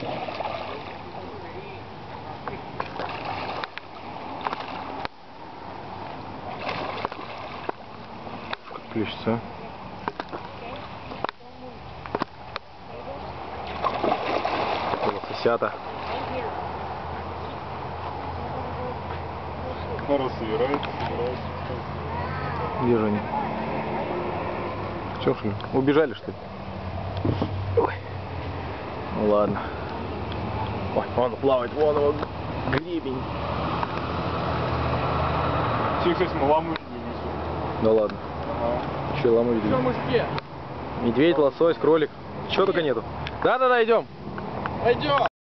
Плещется. Лососята. Собирается. Где же они? Че ж они? Убежали, что ли? Ой. Ну ладно. Ой, он плавает, вон его гребень. Тихо, мы ламу не везем. Да ладно. Че ламу видели? Все, мужики. Медведь, лосось, кролик. Чего только нету. Да-да-да, идем. Пойдем.